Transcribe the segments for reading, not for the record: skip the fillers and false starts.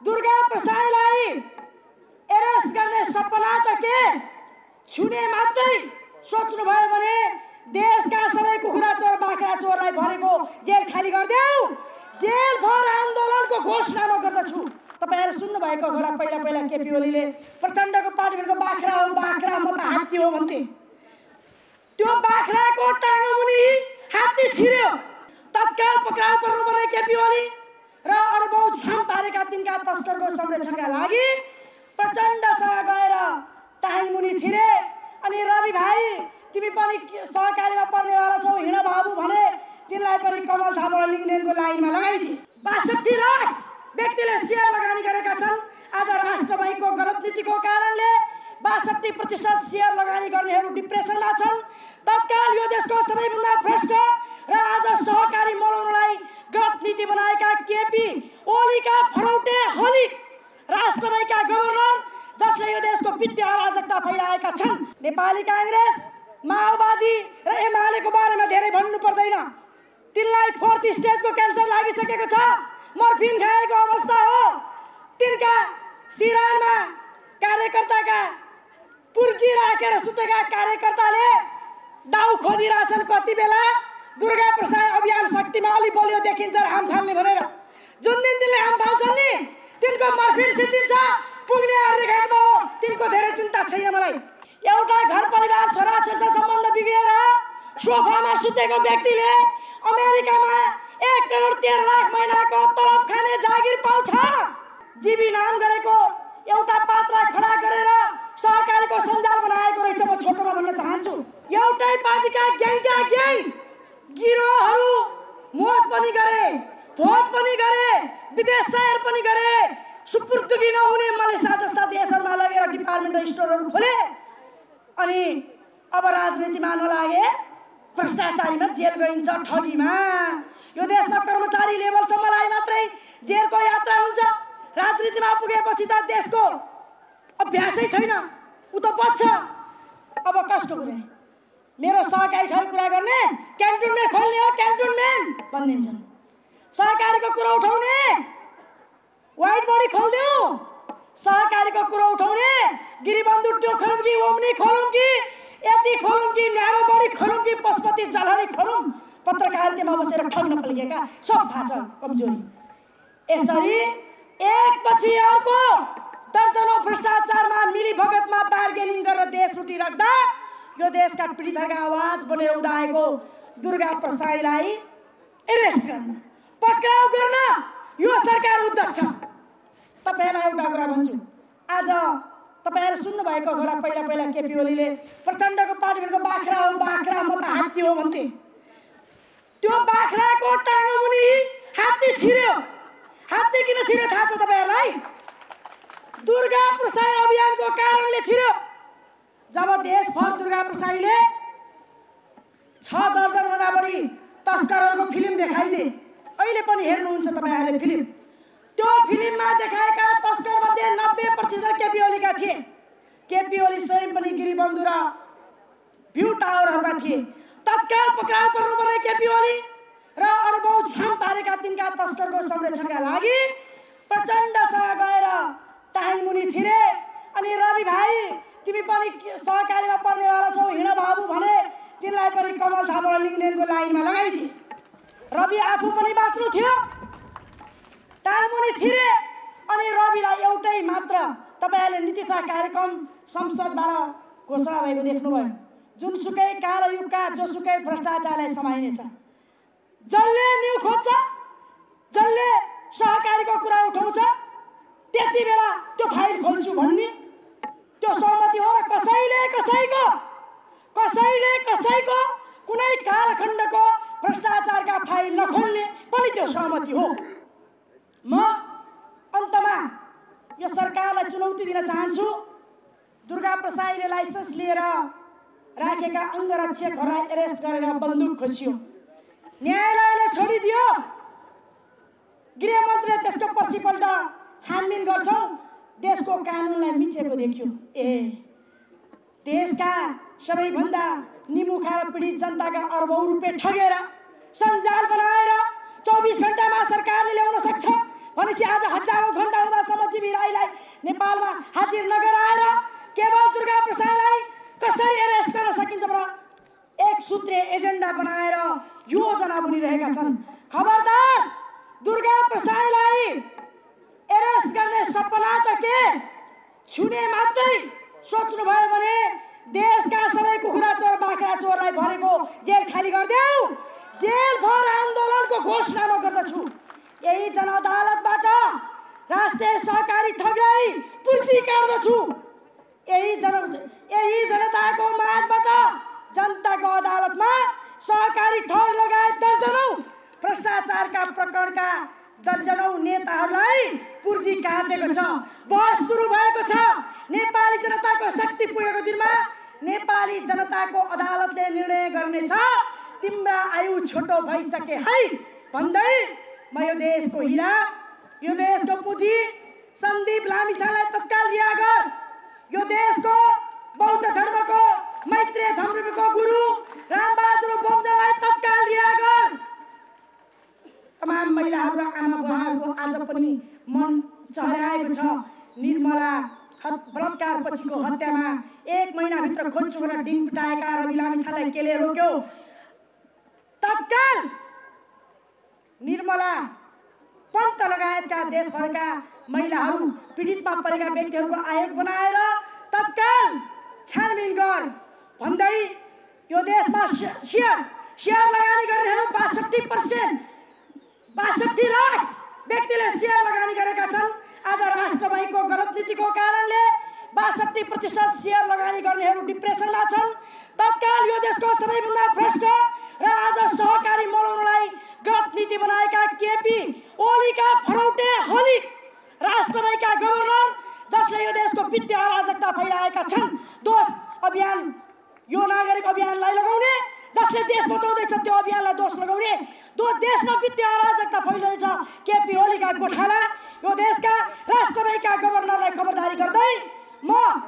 Durga प्रसाईलाई arrest गर्ने सपना त के छुने मात्रै सोच्नुभयो भने देशका सबै कुखुरा चोर बाख्रा चोरलाई भरेको जेल खाली गरिदेऊ। जेल भर आन्दोलनको घोषणा म गर्दछु। तपाईहरु सुन्नुभएको होला पहिला केपी ओलीले प्रचण्डको पार्टीको बाख्रा हो बाख्रा, म त हात्ती हो भन्थे। त्यो बाख्राको टाङमुनि हात्ती छिर्यो। तत्काल पक्राउ पर्नुपर्ने केपी ओली र अरबौं झ्याम पारेका तिनका तस्करको संरक्षणका लागि प्रचण्डसँग गएर टाङमुनि छिरे। अनि रवि भाइ तिमी पनि सहकारीमा पर्नेवाला छौ, हिँड बाबु भने तिनलाई पनि कमल थापाबाट लिङ्गदेनको लाइनमा लगाइदिए। 62 लाख व्यक्तिले सेयर लगानी गरेका छन्। आज राष्ट्र बैंकको गलत नीतिको कारणले 62% सेयर लगानी गर्नेहरू डिप्रेसनमा छन्। तत्काल यो देशको सबैभन्दा भ्रष्ट र आज सहकारी मलाउनलाई गलत नीति बनाएका केपी ओलीका फरौटे होली राष्ट्र बैंकका गभर्नर जसले यो देशको वित्तीय अराजकता फैलाएका छन्। नेपाली कांग्रेस, माओवादी र एमालेको बारेमा धेरै भन्नु पर्दैन। तिनलाई 4th स्टेजको क्यान्सर लागिसकेको छ, मर्फिन खाएको अवस्था हो। तिनका सिरानमा कार्यकर्ताका पुर्जी राखेर सुतेका कार्यकर्ताले दाउ खोजिरहेछन् कति बेला दुर्गा प्रसाद अभियान शक्तिमा अलि बलियो देखिन्छ हाम फाल्ने भनेर। जुन दिन तिनले हाम फाल्छन् नि तिनको मर्फिन सिद्धिन्छ, पुग्ने आर्यघाटमा हो। तिनको धेरै चिन्ता छैन मलाई। एउटा घर परिवार छोराछोरीसँग सम्बन्ध बिग्रिएर सोफामा सुतेको व्यक्तिले अमेरिकामा 1 करोड 13 लाख महिनाको तलब खाने जागिर पाउँछ। जीवी नाम गरेको एउटा पात्र खडा गरेर सहकारीको सञ्जाल बनाएको रहेछ। म छोटोमा भन्न चाहन्छु, एउटै पार्टीका ग्याङका ग्याङ गिरोहहरू मोज पनि गरे, भोज पनि गरे, विदेश सैर पनि गरे, सुपुर्दगी नहुने मलेसिया जस्ता देशहरूमा लगेर डिपार्टमेन्टल स्टोरहरू खोले। अनि अब राजनीतिमा नलागे भ्रष्टाचारीमा जेल गइन्छ, ठगीमा। यो देशमा कर्मचारी लेभलसम्म आए मात्रै जेलको यात्रा हुन्छ। राजनीतिमा पुगेपछि त देशको अभ्यासै छैन, उ त बच्छ। अब कसको कुरा? मेरो सहकारी ठाउँ कुरा गर्ने क्यान्टोनमेन्ट खोल्ने हो, क्यान्टोनमेन्ट भनिदिन्छन्। सहकारीको कुरा उठाउने वाइट बडी खोल्देऊ, सहकारीको कुरा उठाउने गिरिबन्धु त्यो खोलौँ कि ओम्नी खोलौँ कि यति खोलौँ कि न्यारो बडी खोलौँ कि पशुपति जालहरी खोलौँ। पत्रकारितामा बसेर ठग्न फैलिएका सब थाहा छ कमजोरी। यसरी एकपछि अर्को दर्जनौं भ्रष्टाचारमा मिलीभगतमा बार्गेनिङ गरेर देश लुटिराख्दा यो देशका पीडितहरूका आवाज बनेर उदाएको दुर्गा प्रसाईलाई एरेस्ट गर्न, पक्राउ गर्न यो सरकार उद्यत छ। तपाईहरुलाई एउटा कुरा भन्छु, आज तपाईहरु सुन्नुभएको होला पहिला केपी ओलीले प्रचण्डको पार्टीको बाख्रा हो बाख्रा, म त हात्ती हो भन्थे। त्यो बाख्राको टाङमुनि हात्ती छिर्यो। हात्ती किन छिर्यो थाहा छ तपाईहरुलाई? दुर्गा प्रसाई अभियानको कारणले छिर्यो। जब देशभर दुर्गा प्रसाईले 6 दर्जनभन्दा बढी तस्करहरूको फिल्म देखाइदिए। अहिले पनि हेर्नुहुन्छ तपाईहरुले फिल्म। त्यो फिल्ममा देखाएका तस्करमध्ये 90% केपी ओलीका थिए। केपी ओली स्वयं पनि गिरिबन्धु र भ्यू टावरहरूमा थिए। तत्काल पक्राउ पर्नुपर्ने केपी ओली र अरबौं झ्याम पारेका तिनका तस्करको संरक्षणका लागि प्रचण्डसँग गएर टाङमुनि छिरे। अनि रवि भाइ तिमी पनि सहकारीमा पर्नेवाला छौ, हिँड बाबु भने तिनलाई पनि कमल थापाबाट लिङ्गदेनको लाइनमा लगाइदिए। रवि आफू पनि बाँच्नु थियो, टाङमुनि छिरे। अनि रविलाई एउटै मात्र तपाईहरुले नीति तथा कार्यक्रम संसदबाट घोषणा भएको देख्नुभयो। जुनसुकै कालयुगका जोसुकै भ्रष्टाचारलाई समाइनेछ। जसले न्यु खोज्छ, जसले सहकारीको कुरा उठाउँछ, त्यति बेला त्यो फाइल खोल्छु भन्ने त्यो सहमति हो। र कसैको कुनै कालखण्डको भ्रष्टाचारका फाइल नखोल्ने पनि त्यो सहमति हो। म अन्तमा यो सरकारलाई चुनौती दिन चाहन्छु। दुर्गा प्रसाईले लाइसेन्स लिएर राखेका अंगरक्षकहरूलाई एरेस्ट गरेर बन्दुक खोसियो, न्यायालयले छोडिदियो। गृहमन्त्रीले त्यसको पछिपल्ट छानबिन गर्छौं, देशको कानुनलाई मिचेको देखियो। देशका सबैभन्दा निमुखा र पीडित जनताका अरबौं रुपियाँ ठगेर सञ्जाल बनाएर 24 घण्टामा सरकारले ल्याउन सक्छ भनेपछि आज हजारौं घण्टा हुँदासम्म जीवी राईलाई नेपालमा हाजिर नगराएर केवल दुर्गा प्रसादलाई कसरी एरेस्ट गर्न सकिन्छ र एक सूत्रीय एजेन्डा बनाएर योजना बुनिरहेका छन्। खबरदार, दुर्गा प्रसादलाई एरेस्ट गर्ने सपना त के छुने मात्रै सोच्नुभयो भने देशका सबै कुखुरा चोर बाख्रा चोरलाई भरेको जेल खाली गरिदेऊ। जेल भर आन्दोलनको घोषणा म गर्दछु। यही जनअदालतबाट राष्ट्रिय सहकारी ठगलाई पुर्जी काट्दछु। यही जनताको माझबाट जनताको अदालतमा सहकारी ठग लगायत दर्जनौं भ्रष्टाचारका प्रकरणका दर्जनौं नेताहरूलाई पुर्जी काटेको छ। बहस सुरु भएको छ। नेपाली जनताको शक्ति पुगेको दिनमा नेपाली जनताको अदालतले निर्णय गर्नेछ। तिम्रा आयु छोटो भइसके है भन्दै म यो देशको हिरा, यो देशको पुँजी सन्दीप लामिछानेलाई तत्काल रिहा गर। यो देशको बौद्ध धर्मको मैत्रेय धर्मको गुरु रामबहादुर बोम्जालाई तत्काल रिहा गर। तमाम महिलाहरू र आमा बुवाहरूको आज पनि मन चहराएको छ। निर्मला बलात्कार पछिको हत्यामा 1 महिनाभित्र खोज्छु भनेर डिङ पिटाएका रवि लामिछानेलाई केले रोक्यो? तत्काल निर्मला पन्त लगायतका देशभरका महिलाहरू पीडितमा परेका व्यक्तिहरूको आयोग बनाएर तत्काल छानबिन गर भन्दै यो देशमा शेयर लगानी गर्नेहरू 62% 62 लाख व्यक्तिले शेयर लगानी गरेका छन्। आज राष्ट्र बैंकको गलत नीतिको कारणले 62% शेयर लगानी गर्नेहरू डिप्रेसनमा छन्। तत्काल यो देशको सबैभन्दा भ्रष्ट र आज सहकारी मलाउनलाई गलत नीति बनाएका केपी ओलीका फरौटे होली राष्ट्र बैंकका गभर्नर जसले यो देशको वित्तीय अराजकता फैलाएका छन्। दोष अभियान, यो नागरिक अभियानलाई लगाउने, जसले देश बचाउँदैछ त्यो अभियानलाई दोष लगाउने, देशमा वित्तीय अराजकता फैलिँदैछ केपी ओलीका गोठाला यो देशका राष्ट्र बैंकका गभर्नरलाई खबरदारी गर्दै म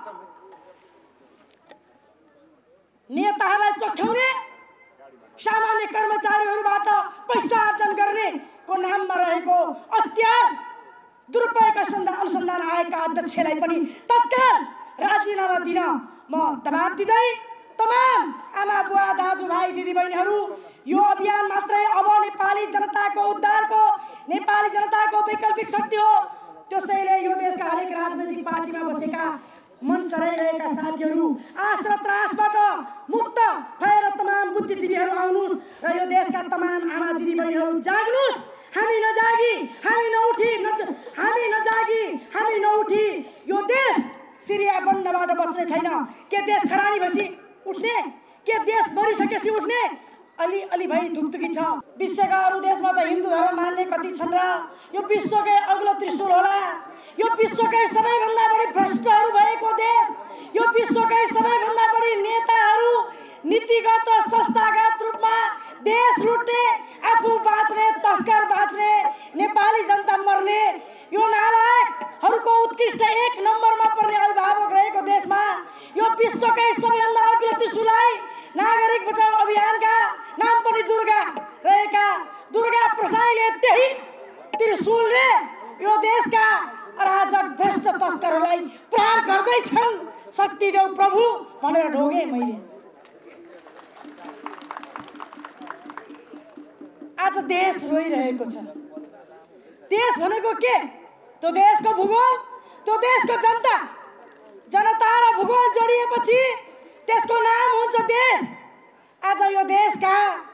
नेताहरूलाई चोख्याउने, सामान्य कर्मचारीहरूबाट पैसा आर्जन गर्ने को नाममा रहेको अत्याचार दुरुपयोग अनुसन्धान आयोगका अध्यक्षलाई पनि तत्काल राजीनामा दिन म दबाब दिँदै तमाम आमा बुवा दाजुभाइ दिदीबहिनीहरू यो अभियान मात्रै अब नेपाली जनताको उद्धारको, नेपाली जनताको वैकल्पिक शक्ति हो। त्यसैले यो देशका हरेक राजनैतिक पार्टीमा बसेका मन चलाइरहेका साथीहरू आश र त्रासबाट मुक्त भएर तमाम बुद्धिजीवीहरू आउनुहोस् र यो देशका तमाम आमा दिदीबहिनीहरू जाग्नुहोस्। हामी नजागी, हामी नउठी यो देश सिरिया बन्नबाट बच्ने छैन। के देश खरानी भएपछि उठ्ने? के देश मरिसकेपछि उठ्ने? अलि भई धुकधुकी छ। विश्वका अरू देशमा त हिन्दू धर्म मान्ने कति छन् र यो विश्वकै अग्लो त्रिशूल होला। यो विश्वकै सबैभन्दा बढी भ्रष्टहरू भएको देश, यो विश्वकै सबैभन्दा बढी नेताहरू नीतिगत र संस्थागत रूपमा देश लुट्ने, आफू बाँच्ने, तस्कर बाँच्ने, नेपाली जनता मर्ने, यो नालायकहरूको उत्कृष्ट 1 नम्बरमा पर्ने अभिभावक रहेको देशमा यो विश्वकै सबैभन्दा अग्लो त्रिशूललाई नागरिक बचाउ अभियानका नाम पनि दुर्गा रहेका दुर्गा प्रसाईले त्यही त्रिशूलले यो देशका अराजक भ्रष्ट तस्करहरूलाई प्रहार गर्दैछन्। शक्ति देऊ प्रभु भनेर ढोगे मैले। आज देश रोइरहेको छ। देश भनेको के? त्यो देशको भूगोल, त्यो देशको जनता र भूगोल जोडिएपछि त्यसको नाम हुन्छ देश। आज यो देशका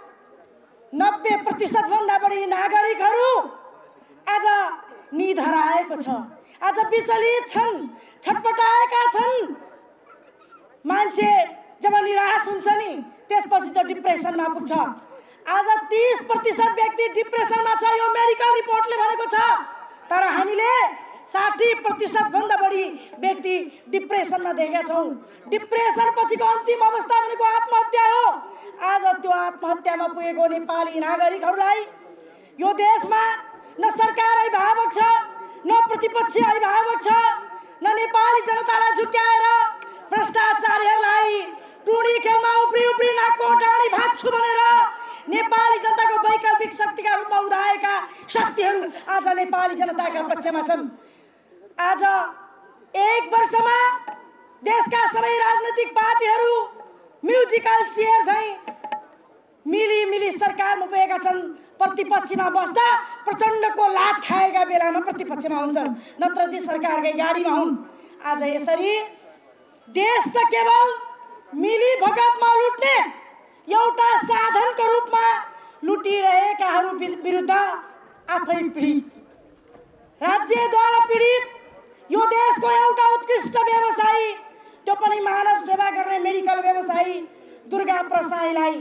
90% भन्दा बढी नागरिकहरू आज निधर आएको छ। आज विचलित छन्, छटपटाएका छन्। मान्छे जब निराश हुन्छ नि त्यसपछि त डिप्रेसनमा पुग्छ। आज 30% व्यक्ति डिप्रेसनमा छ, यो मेडिकल रिपोर्टले भनेको छ। तर हामीले 60% भन्दा बढी व्यक्ति डिप्रेसनमा देखेका छौँ। डिप्रेसन पछिको अन्तिम अवस्था भनेको आत्महत्या हो। आज त्यो आत्महत्यामा पुगेको नेपाली नागरिकहरूलाई यो देशमा न सरकार अभिभावक छ, न प्रतिपक्ष अभिभावक छ, न नेपाली जनतालाई झुक्याएर भ्रष्टाचारीहरूलाई टुडी खेलमा उफ्री नाकको डाँडी भाँच्छु भनेर नेपाली जनताको वैकल्पिक शक्तिका रूपमा उदाएका शक्तिहरू आज नेपाली जनताका पक्षमा छन्। आज 1 वर्षमा देशका सबै राजनीतिक पार्टीहरू म्युजिकल चेयर चाहिँ मिली सरकारमा पुगेका छन्। प्रतिपक्षमा बस्दा प्रचण्डको लात खाएका बेलामा प्रतिपक्षमा हुन्छन्, नत्र ती सरकारकै गाडीमा हुन्। आज यसरी देश त केवल मिली भगतमा लुट्ने एउटा साधनको रूपमा लुटिरहेकाहरू विरुद्ध आफै पीडित, राज्यद्वारा पीडित यो देशको एउटा उत्कृष्ट व्यवसायी, त्यो पनि मानव सेवा गर्ने मेडिकल व्यवसायी दुर्गा प्रसाईलाई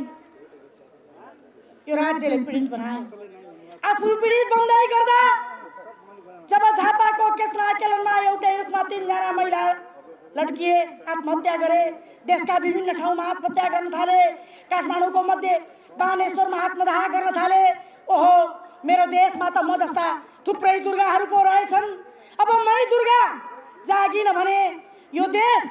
यो राज्यले पीडित बनायो। आफू पीडित बन्दै गर्दा जब झापाको केचरा केलनमा एउटै रूपमा 3 जना महिला लड्किए, आत्महत्या गरे, देशका विभिन्न ठाउँमा आत्महत्या गर्न थाले, काठमाडौँको मध्य बानेश्वरमा आत्मदाह गर्न थाले। ओहो, मेरो देशमा त म जस्ता थुप्रै दुर्गाहरू पो रहेछन्। अब मै दुर्गा जागिन भने यो देश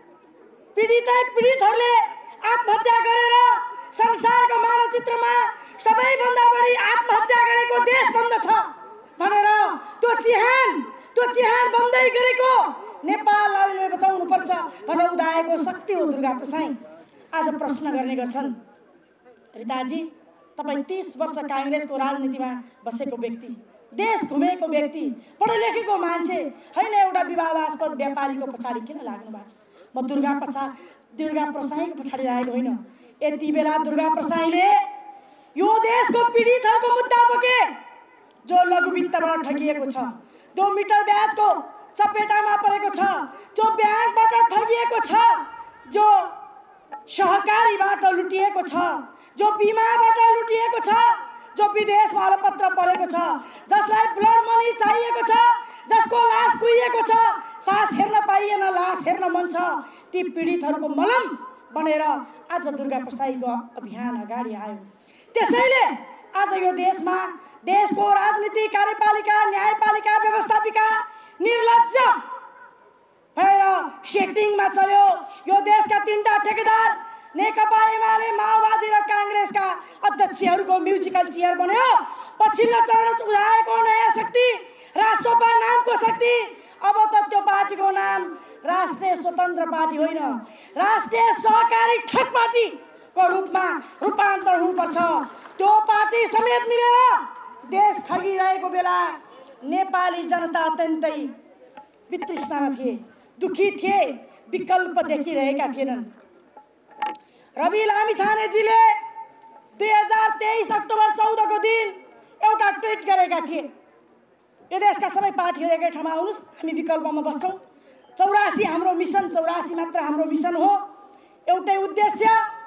पीडितहरूले आत्महत्या गरेर संसारको मानचित्रमा सबैभन्दा बढी आत्महत्या गरेको देश बन्दछ भनेर त्यो चिहान बन्दै गरेको नेपाललाई बचाउनु पर्छ भनेर उदाएको शक्ति हो दुर्गा प्रसाई। आज प्रश्न गर्ने गर्छन्, रिताजी तपाईँ 30 वर्ष काङ्ग्रेसको राजनीतिमा बसेको व्यक्ति, देश घुमेको व्यक्ति, पढे लेखेको मान्छे होइन, एउटा विवादास्पद व्यापारीको पछाडि किन लाग्नु भएको छ? म दुर्गा प्रसाईको पछाडि लागेको होइन। यति बेला दुर्गा प्रसाईले यो देशको पीडितहरूको मुद्दा बोके, जो लघुवित्तबाट ठगिएको छ, जो मिटर ब्याजको चपेटामा परेको छ, जो ब्याङ्कबाट ठगिएको छ, जो सहकारीबाट लुटिएको छ, जो बिमाबाट लुटिएको छ, जो विदेशमा अलपत्र परेको छ, जसलाई ब्लड मनी चाहिएको छ, जसको लास कुहिएको छ, सास हेर्न पाइएन, लास हेर्न मन छ, ती पीडितहरूको मलम बनेर आज दुर्गा प्रसाईको अभियान अगाडि आयो। त्यसैले आज यो देशमा देशको राजनीति, कार्यपालिका, न्यायपालिका, व्यवस्थापिका निर्लज्ज भएर सेटिङमा चल्यो। यो देशका 3टा ठेकेदार नेकपा एमाले माओवादी र काङ्ग्रेसका अध्यक्षहरूको म्युजिकल चेयर बन्यो। पछिल्लो चरण उदाएको नयाँ शक्ति राष्ट्रपा नामको शक्ति, अब त त्यो पार्टीको नाम राष्ट्रिय स्वतन्त्र पार्टी होइन, राष्ट्रिय सहकारी ठग पार्टीको रूपमा रूपान्तरण हुनुपर्छ। त्यो पार्टी समेत मिलेर देश ठगिरहेको बेला नेपाली जनता अत्यन्तै वितृष्णामा थिए, दुखी थिए, विकल्प देखिरहेका थिएनन्। रवि लामिछानेजीले 2023 अक्टोबर 14 को दिन एउटा ट्विट गरेका थिए, यो देशका सबै पार्टीहरू एकै ठाउँमा आउनुहोस्, हामी विकल्पमा बस्छौँ। 84 हाम्रो मिसन, 84 मात्र हाम्रो मिसन हो, एउटै उद्देश्य,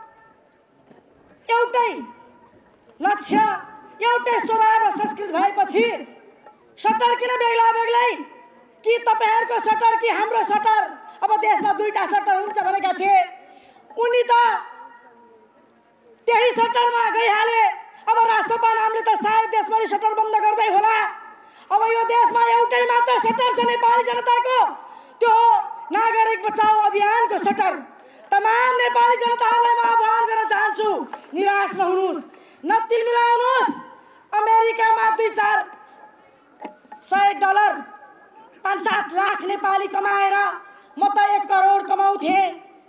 एउटै लक्ष्य, एउटै स्वभाव र संस्कृति भएपछि सटर किन बेग्ला बेग्लै? कि तपाईहरुको सटर कि हाम्रो सटर? अब देशमा 2टा सटर हुन्छ भनेका थिए, उनी त त्यही सटरमा गइहाले। अब राष्ट्रपा नामले त सायद देशभरि सटर बन्द गर्दै होला। अब यो देशमा एउटै मात्र सटर छ नेपाली जनताको, त्यो नागरिक बचाओ अभियानको सटर। तमाम नेपाली जनताहरूलाई म आह्वान गर्न चाहन्छु, निराश नहुनुहोस्, न तिलमिलाउनुहोस्। अमेरिकामा 2-400 डलर 5-7 लाख नेपाली कमाएर म त 1 करोड कमाउँथेँ,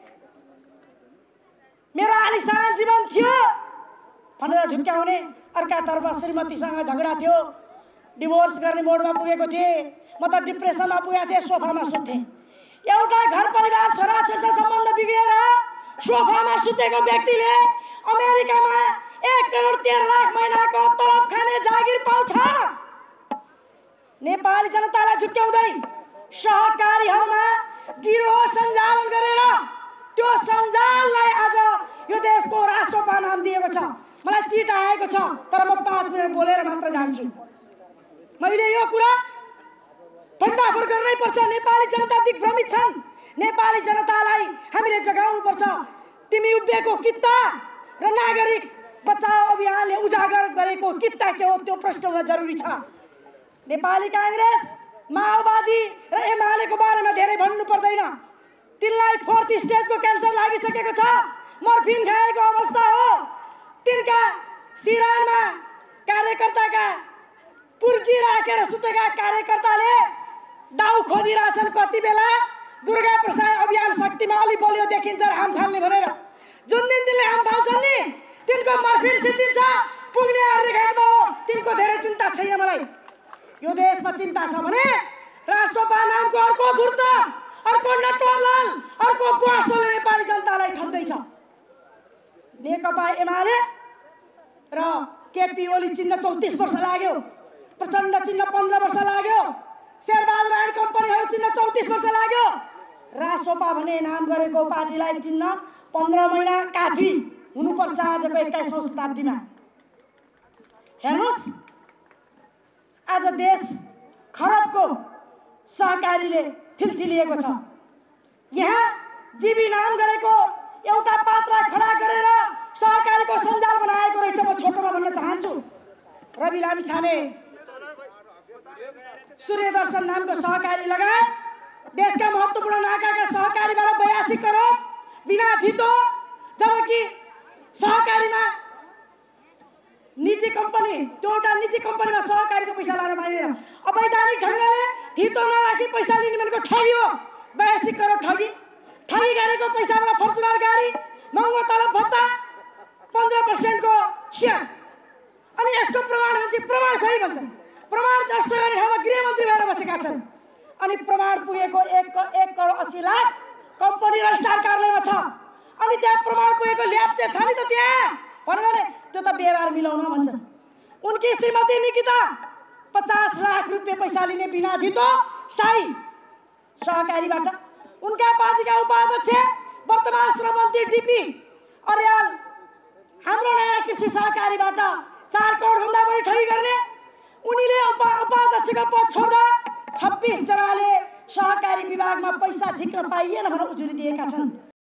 मेरो आलिसान जीवन थियो भनेर झुक्क्याउने। अर्कातर्फ श्रीमतीसँग झगडा थियो, डिभोर्स गर्ने मोडमा पुगेको थिएँ, म त डिप्रेसनमा पुगेको थिएँ, सोफामा सुत्थेँ। एउटा घर परिवार छोराछोरीसँग सम्बन्ध बिग्रेर सोफामा सुतेको व्यक्तिले अमेरिकामा 1 करोड 13 लाख महिनाको तलब खाने जागिर पाउँछ। नेपाली जनतालाई झुक्क्याउँदै सहकारीहरूमा गिरोह सञ्चालन गरेर त्यो सञ्जाललाई आज यो देशको राष्ट्रपा नाम दिएको छ। मलाई चिट आएको छ, तर म 5 मिनट बोलेर मात्र जान्छु। मैले यो कुरा फटाफट गर्नै पर्छ। नेपाली जनता दिग्भ्रमित छन्, नेपाली जनतालाई हामीले जगाउनु पर्छ। तिमी उभिएको कित्ता र नागरिक बचाओ अभियानले उजागर गरेको कित्ता के हो त्यो प्रश्न हुन जरुरी छ। नेपाली कांग्रेस, माओवादी र एमालेको बारेमा धेरै भन्नु पर्दैन। तिनलाई 4th स्टेजको क्यान्सर लागिसकेको छ, मर्फिन खाएको अवस्था हो। तिनका सिरानमा कार्यकर्ताका पुर्जी राखेर सुतेका कार्यकर्ताले डाउ खोजिरहेछन् कति बेला दुर्गा प्रसाद अभियान शक्तिमा अलि बलियो देखिन्छ हाम फाल्ने भनेर। जुन दिन तिनले हाम फाल्छन् नि तिनको मर्फिल सिद्धिन्छ, पुग्ने आर्यघाटमा हो। तिनको धेरै चिन्ता छैन मलाई। यो देशमा चिन्ता छ भने राष्ट्रपा नामको अर्को धुर्त, अर्को नटवरलाल, अर्को बुवासोले नेपाली जनतालाई ठग्दैछ। नेकपा एमाले र केपी ओली चिन्ह 34 वर्ष लाग्यो, प्रचण्ड चिन्ह 15 वर्ष लाग्यो, शेरबहादुर राई कम्पनीहरू चिन्ह 34 वर्ष लाग्यो। रासोपा भने नाम गरेको पार्टीलाई चिन्ह 15 महिना काफी हुनुपर्छ आजको 21औं शताब्दीमा। हेर्नुहोस्, आज देश खरबको सहकारीले थिलथिलिएको छ। यहाँ जीवी नाम गरेको एउटा पात्र खडा गरेर सहकारीको सञ्जाल बनाएको रहेछ। म छोटोमा भन्न चाहन्छु, रवि लामिछाने, सूर्यदर्शन नामको सहकारी लगायत देशका महत्त्वपूर्ण नाकाका सहकारीबाट 82 करोड बिना धितो, जबकि सहकारीमा निजी कम्पनी, त्यो एउटा निजी कम्पनीमा सहकारीको पैसा लान पाइँदैन। अवैधानिक ढङ्गले धितो नराखी पैसा लिने भनेको ठगी हो। 82 करोड ठगी गरेको पैसाबाट फर्चुनर गाडी, महँगो तलब भत्ता, 15% को सेयर। अनि यसको प्रमाण भन्छ, प्रमाण खोइ भन्छन्। प्रमाण नष्ट गर्ने ठाउँमा गृहमन्त्री भएर बसेका छन्। अनि प्रमाण पुगेको 1 करोड 80 लाख कम्पनी रजिस्ट्रार कार्यालयमा छ। अनि त्यहाँ प्रमाण पुगेको ल्याब चाहिँ छ नि त त्यहाँ भन्यो भने त्यो त व्यवहार मिलाउन भन्छन्। उनकी श्रीमती निकिता 50 लाख रुपियाँ पैसा लिने बिना धितो साई सहकारीबाट। उनका पार्टीका उपाध्यक्ष वर्तमान श्रम मन्त्री डीपी अर्याल हाम्रो नयाँ कृषि सहकारीबाट 4 करोड भन्दा बढी ठगी गर्ने। उनीले उपाध्यक्षको पद छोड्दा 26 जनाले सहकारी विभागमा पैसा झिक्न पाइएन भनेर उजुरी दिएका छन्।